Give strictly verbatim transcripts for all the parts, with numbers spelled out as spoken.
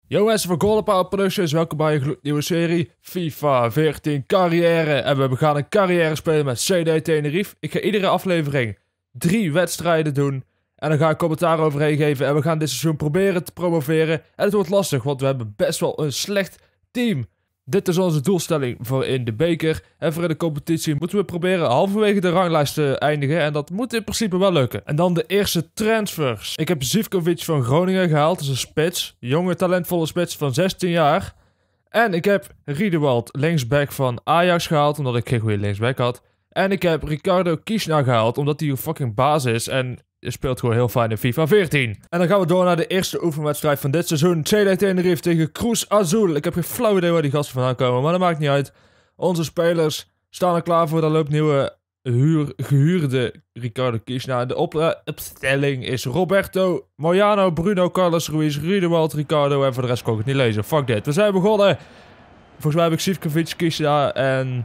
Yo mensen van Golden Power Productions, welkom bij een gloednieuwe serie FIFA veertien carrière. En we gaan een carrière spelen met C D Tenerife. Ik ga iedere aflevering drie wedstrijden doen. En dan ga ik commentaar overheen geven. En we gaan dit seizoen proberen te promoveren. En het wordt lastig, want we hebben best wel een slecht team. Dit is onze doelstelling voor in de beker. En voor in de competitie moeten we proberen halverwege de ranglijst te eindigen. En dat moet in principe wel lukken. En dan de eerste transfers. Ik heb Zivkovic van Groningen gehaald. Dat is een spits. Jonge, talentvolle spits van zestien jaar. En ik heb Riedewald, linksback van Ajax gehaald. Omdat ik geen goede linksback had. En ik heb Ricardo Kiesna gehaald. Omdat hij een fucking baas is. En je speelt gewoon heel fijn in FIFA veertien. En dan gaan we door naar de eerste oefenwedstrijd van dit seizoen. C D Tenerife tegen Cruz Azul. Ik heb geen flauw idee waar die gasten vandaan komen, maar dat maakt niet uit. Onze spelers staan er klaar voor. Daar loopt nieuwe huur, gehuurde Ricardo Kiesna. De opstelling is Roberto, Moyano, Bruno, Carlos Ruiz, Riedewald, Ricardo. En voor de rest kan ik het niet lezen. Fuck dit. We zijn begonnen. Volgens mij heb ik Zivkovic, Kiesna en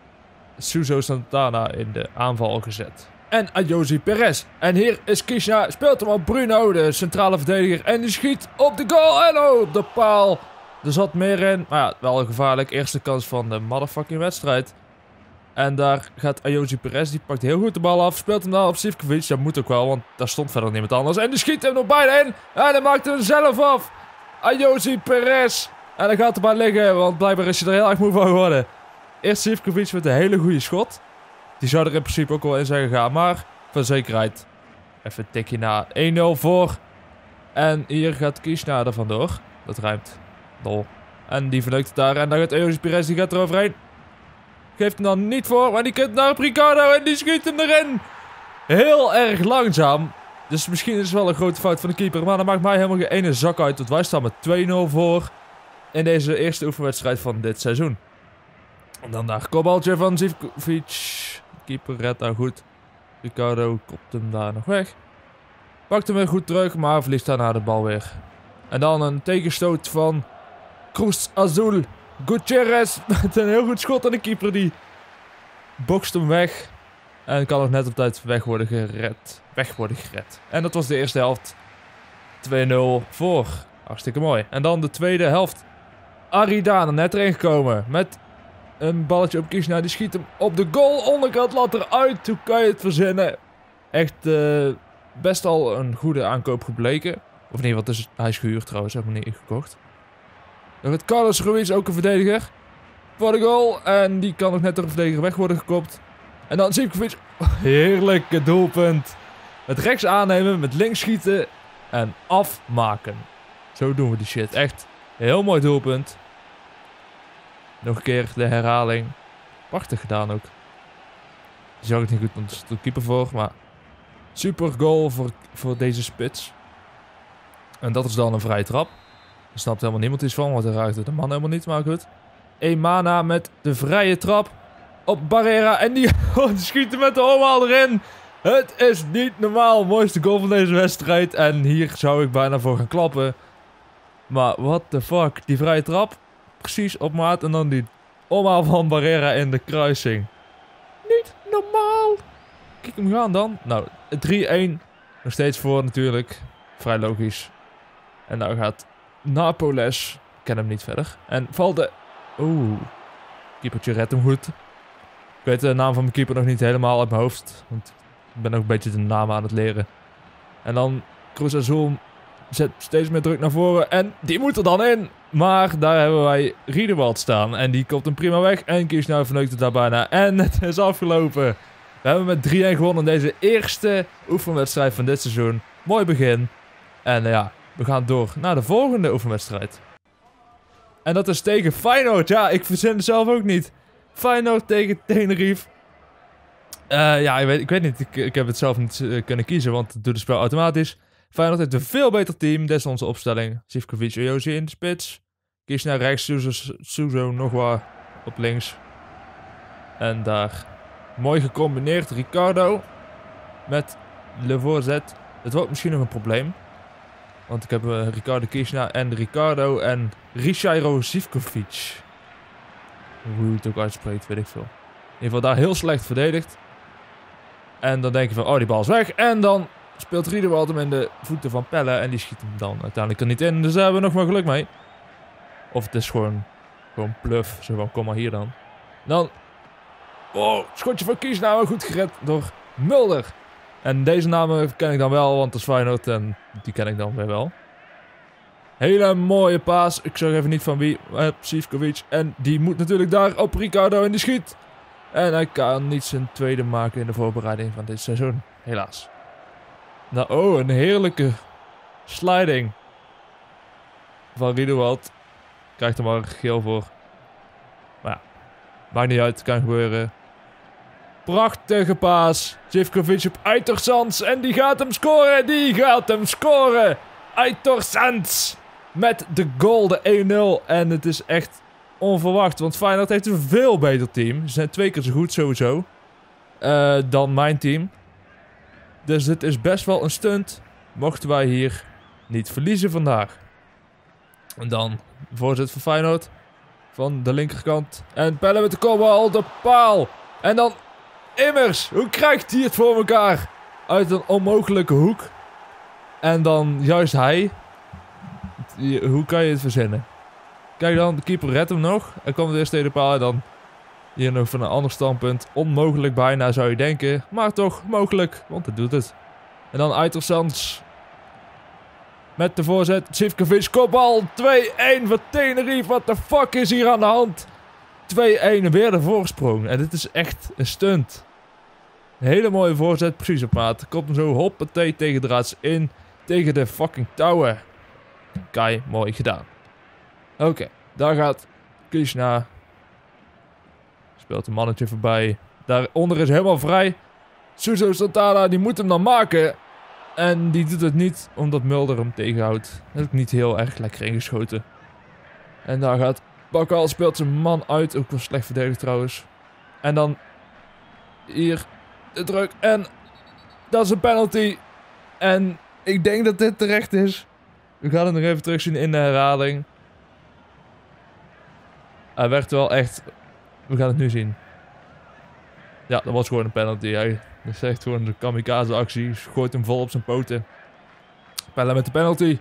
Suso Santana in de aanval gezet. En Ayoze Perez. En hier is Kiesna, speelt hem op Bruno, de centrale verdediger. En die schiet op de goal en oh, op de paal. Er zat meer in, maar ja, wel gevaarlijk. Eerste kans van de motherfucking wedstrijd. En daar gaat Ayoze Perez, die pakt heel goed de bal af. Speelt hem dan op Zivkovic, dat moet ook wel, want daar stond verder niemand anders. En die schiet hem nog bijna in. En hij maakt hem zelf af. Ayoze Perez. En dan gaat de bal liggen, want blijkbaar is hij er heel erg moe van geworden. Eerst Zivkovic met een hele goede schot. Die zou er in principe ook wel in zijn gegaan. Maar voor zekerheid even een tikje na. één nul voor. En hier gaat Kiesna er vandoor. Dat ruimt. Dol. En die verneukt het daar. En dan gaat Ayoze Perez, die gaat er overheen. Geeft hem dan niet voor. Maar die kunt naar Ricardo. En die schiet hem erin. Heel erg langzaam. Dus misschien is het wel een grote fout van de keeper. Maar dat maakt mij helemaal geen ene zak uit. Want wij staan met twee nul voor. In deze eerste oefenwedstrijd van dit seizoen. En dan daar kopbaltje van Zivkovic. Keeper redt daar goed. Ricardo kopt hem daar nog weg. Pakt hem weer goed terug, maar verliest daarna de bal weer. En dan een tegenstoot van Cruz Azul. Gutierrez met een heel goed schot aan de keeper. Die bokst hem weg. En kan nog net op tijd weg worden gered. Weg worden gered. En dat was de eerste helft. twee nul voor. Hartstikke mooi. En dan de tweede helft. Aridane net erin gekomen. Met een balletje op Kiesna, die schiet hem op de goal. Onderkant lat eruit. Hoe kan je het verzinnen? Echt uh, best al een goede aankoop gebleken. Of in ieder geval, is, hij is gehuurd trouwens. Heb ik niet gekocht. Dan gaat Carlos Ruiz, ook een verdediger. Voor de goal. En die kan nog net door de verdediger weg worden gekopt. En dan Zivkovic. Heerlijke doelpunt. Met rechts aannemen, met links schieten. En afmaken. Zo doen we die shit. Echt heel mooi doelpunt. Nog een keer de herhaling. Prachtig gedaan ook. Die zag ik niet goed, want er stond de keeper voor. Maar super goal voor, voor deze spits. En dat is dan een vrije trap. Daar snapt helemaal niemand iets van, want hij raakte de man helemaal niet. Maar goed. Emana met de vrije trap op Barrera. En die, oh, die schiet hem met de omhaal erin. Het is niet normaal. Mooiste goal van deze wedstrijd. En hier zou ik bijna voor gaan klappen. Maar what the fuck. Die vrije trap. Precies op maat. En dan die omhaal van Barrera in de kruising. Niet normaal. Kijk hem gaan dan. Nou, drie-één. Nog steeds voor natuurlijk. Vrij logisch. En nou gaat Napoles. Ik ken hem niet verder. En valt de... Oeh. Keepertje redt hem goed. Ik weet de naam van mijn keeper nog niet helemaal uit mijn hoofd. Want ik ben ook een beetje de naam aan het leren. En dan Cruz Azul zet steeds meer druk naar voren. En die moet er dan in. Maar daar hebben wij Riedewald staan. En die komt hem prima weg. En Kiesna verneukt het daar bijna. En het is afgelopen. We hebben met drie-één gewonnen deze eerste oefenwedstrijd van dit seizoen. Mooi begin. En ja, we gaan door naar de volgende oefenwedstrijd. En dat is tegen Feyenoord. Ja, ik verzin het zelf ook niet. Feyenoord tegen Tenerife. Uh, ja, ik weet, ik weet niet. Ik, ik heb het zelf niet uh, kunnen kiezen, want het doet het spel automatisch. Feyenoord heeft een veel beter team. Dit is onze opstelling. Zivkovic, Ayoze in de spits. Kies naar rechts. Suso, Suso nog wat op links. En daar. Mooi gecombineerd. Ricardo. Met Le Voorzet. Het wordt misschien nog een probleem. Want ik heb uh, Ricardo Kiesna en Ricardo en Richairo Zivkovic. Hoe je het ook uitspreekt, weet ik veel. In ieder geval daar heel slecht verdedigd. En dan denk je van, oh die bal is weg. En dan speelt Riedewald hem in de voeten van Pelle. En die schiet hem dan uiteindelijk er niet in. Dus daar hebben we nog maar geluk mee. Of het is gewoon, gewoon bluff. Zo van, kom maar hier dan. Dan... Wow, schotje van Kiesna, goed gered door Mulder. En deze namen ken ik dan wel, want dat is Feyenoord en die ken ik dan weer wel. Hele mooie paas. Ik zeg even niet van wie. Uh, Sivkovic. En die moet natuurlijk daar op Ricardo en die schiet. En hij kan niet zijn tweede maken in de voorbereiding van dit seizoen. Helaas. Nou, oh, een heerlijke sliding van Riedewald. Krijgt er maar geel voor. Maar ja, maakt niet uit. Kan gebeuren. Prachtige paas. Sivkovic op Aitor Sands. En die gaat hem scoren. Die gaat hem scoren. Aitor Sands. Met de goal, de één nul. En het is echt onverwacht. Want Feyenoord heeft een veel beter team. Ze zijn twee keer zo goed sowieso. Uh, dan mijn team. Dus dit is best wel een stunt. Mochten wij hier niet verliezen vandaag. En dan voorzet van Feyenoord. Van de linkerkant. En Pelle met de kopbal. De paal. En dan Immers. Hoe krijgt hij het voor elkaar? Uit een onmogelijke hoek. En dan juist hij. Hoe kan je het verzinnen? Kijk dan, de keeper redt hem nog. Hij kwam de eerste tweede paal en dan hier nog van een ander standpunt. Onmogelijk bijna zou je denken. Maar toch mogelijk, want het doet het. En dan Aitor Sands. Met de voorzet. Sivkovic kopbal. twee-één voor Tenerife. What the fuck is hier aan de hand? twee-één weer de voorsprong. En dit is echt een stunt. Een hele mooie voorzet. Precies op maat. Komt hem zo hoppatee tegen draads in. Tegen de fucking touwen. Kai, mooi gedaan. Oké, okay, daar gaat Kiesna. Speelt een mannetje voorbij. Daaronder is helemaal vrij. Suso Santana, die moet hem dan maken. En die doet het niet, omdat Mulder hem tegenhoudt. Dat is ook niet heel erg lekker ingeschoten. En daar gaat Bakal, speelt zijn man uit. Ook wel slecht verdedigd trouwens. En dan hier de druk. En dat is een penalty. En ik denk dat dit terecht is. We gaan het nog even terugzien in de herhaling. Hij werd wel echt... We gaan het nu zien. Ja, dat was gewoon een penalty. Hij is echt gewoon een kamikaze actie. Gooit hem vol op zijn poten. Pelle met de penalty.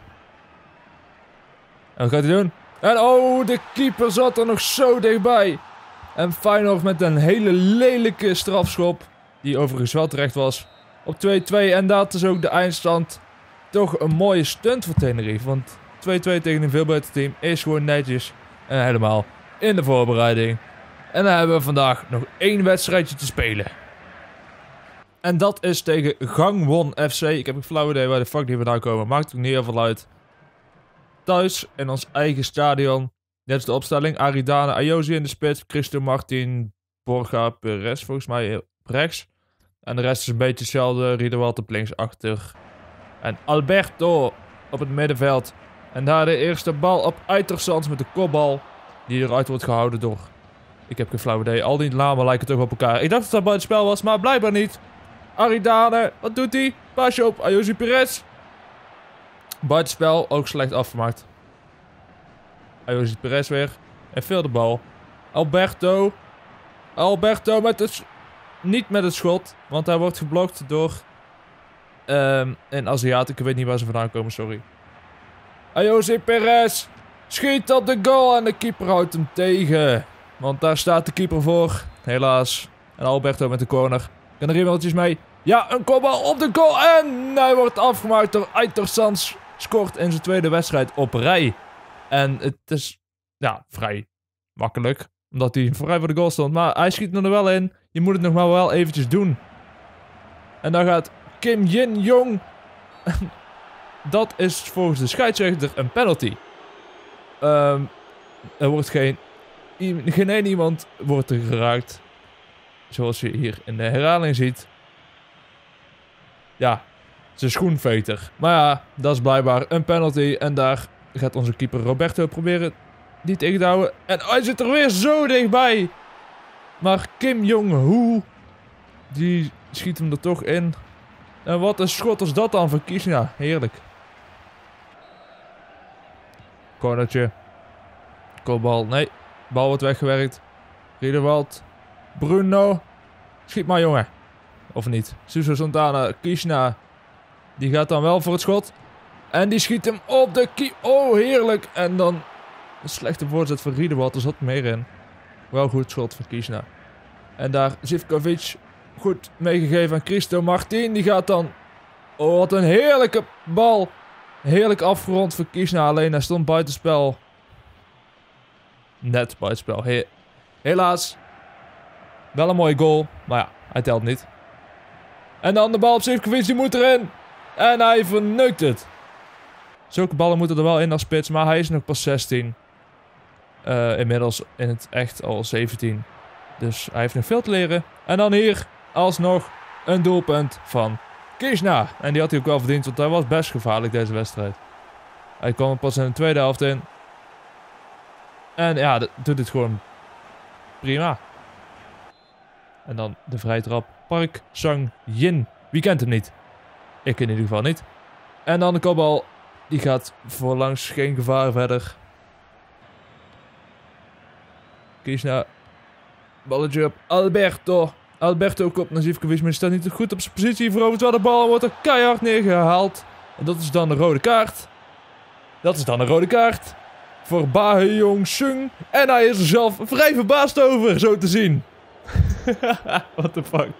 En wat gaat hij doen? En oh, de keeper zat er nog zo dichtbij. En Feyenoord met een hele lelijke strafschop. Die overigens wel terecht was. Op twee-twee. En dat is ook de eindstand. Toch een mooie stunt voor Tenerife. Want twee-twee tegen een veel beter team is gewoon netjes. En helemaal in de voorbereiding. En dan hebben we vandaag nog één wedstrijdje te spelen. En dat is tegen Gangwon F C. Ik heb een flauw idee waar de fuck die vandaan komen. Maakt ook niet heel veel uit. Thuis in ons eigen stadion. Dit is de opstelling. Aridane, Ayozi in de spits. Cristo Martin, Borja, Perez volgens mij op rechts. En de rest is een beetje hetzelfde. Riedewald op links achter. En Alberto op het middenveld. En daar de eerste bal op Aitor Sands met de kopbal. Die eruit wordt gehouden door... Ik heb geen flauw idee. Al die namen lijken toch op elkaar. Ik dacht dat dat buiten spel was, maar blijkbaar niet. Aridane, wat doet hij? Paasje op Ayozi Perez. Buitenspel, ook slecht afgemaakt. Ayozi Perez weer. En veel de bal. Alberto. Alberto met het... Niet met het schot, want hij wordt geblokt door... Um, een Aziat. Ik weet niet waar ze vandaan komen, sorry. Ayozi Perez. Schiet op de goal en de keeper houdt hem tegen. Want daar staat de keeper voor. Helaas. En Alberto met de corner. Kan er iemand mee? Ja, een kopbal op de goal. En hij wordt afgemaakt door Aitor Sands. Scoort in zijn tweede wedstrijd op rij. En het is ja, vrij makkelijk. Omdat hij vrij voor de goal stond. Maar hij schiet er wel in. Je moet het nog maar wel eventjes doen. En dan gaat Kim Jin-Jong. Dat is volgens de scheidsrechter een penalty. Um, er wordt geen... Geen één iemand wordt er geraakt. Zoals je hier in de herhaling ziet. Ja, zijn schoenveter. Maar ja, dat is blijkbaar een penalty. En daar gaat onze keeper Roberto proberen die tegen te houden. En hij zit er weer zo dichtbij. Maar Kim Jong-Hoo, die schiet hem er toch in. En wat een schot is dat dan van Kiesna. Heerlijk. Cornertje. Kopbal. Nee. Bal wordt weggewerkt. Riedewald. Bruno. Schiet maar, jongen. Of niet. Suso Santana. Kiesna. Die gaat dan wel voor het schot. En die schiet hem op de kie... Oh, heerlijk. En dan Een slechte voorzet van Riedewald, er zat meer in. Wel goed schot van Kieschna. En daar Zivkovic goed meegegeven aan Christo Martin. Die gaat dan... Oh, wat een heerlijke bal. Heerlijk afgerond voor Kieschna. Alleen hij stond buitenspel. Net buitenspel. He Helaas. Wel een mooie goal. Maar ja, hij telt niet. En dan de bal op Zivkovic. Die moet erin. En hij verneukt het. Zulke ballen moeten er wel in als spits. Maar hij is nog pas zestien. Uh, inmiddels in het echt al zeventien. Dus hij heeft nog veel te leren. En dan hier alsnog een doelpunt van Kieschna. En die had hij ook wel verdiend, want hij was best gevaarlijk deze wedstrijd. Hij kwam er pas in de tweede helft in. En ja, dat doet het gewoon prima. En dan de vrije trap. Park Sang-jin. Wie kent hem niet? Ik in ieder geval niet. En dan de kopbal. Die gaat voorlangs geen gevaar verder. Kieschna. Balletje op Alberto. Alberto komt naar Zivkovic, maar die staat niet goed op zijn positie. Verovert wel de bal en wordt er keihard neergehaald. En dat is dan de rode kaart. Dat is dan een rode kaart. Voor Bae-Jong Sung. En hij is er zelf vrij verbaasd over, zo te zien. What the fuck.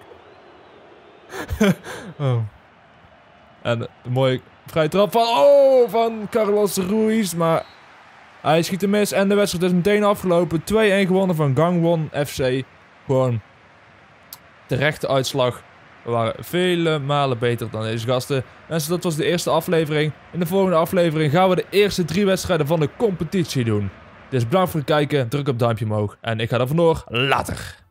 Oh. En een mooie vrije trap van... Oh, van Carlos Ruiz. Maar hij schiet hem mis. En de wedstrijd is meteen afgelopen. twee-een gewonnen van Gangwon F C. Gewoon terechte uitslag. We waren vele malen beter dan deze gasten. Mensen, dat was de eerste aflevering. In de volgende aflevering gaan we de eerste drie wedstrijden van de competitie doen. Dus bedankt voor het kijken. Druk op duimpje omhoog. En ik ga er vandoor. Later.